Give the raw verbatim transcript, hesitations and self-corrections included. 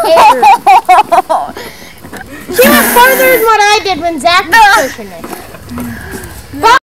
scared. She went farther than what I did when Zach was pushing it.